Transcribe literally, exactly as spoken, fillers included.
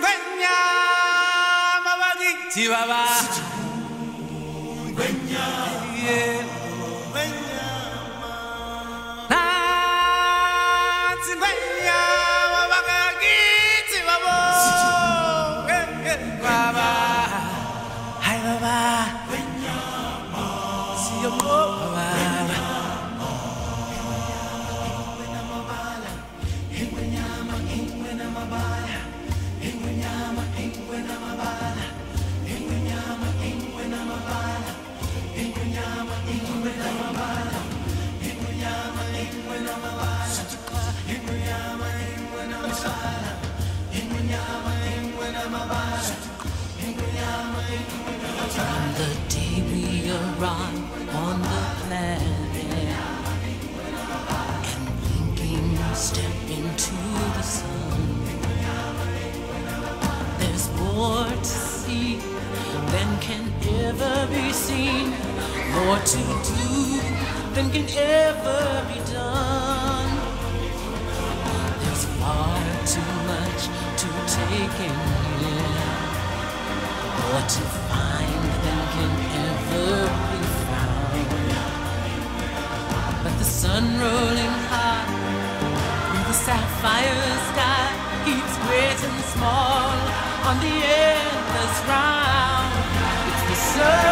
Chihuahua. Yeah. From the day we arrive on the planet and blinking step into the sun, there's more to see than can ever be seen, more to do than can ever be done. There's far too much to take in here, more to find than can ever be found. But the sun rolling high through the sapphire sky keeps great and small on the endless round. It's the sun.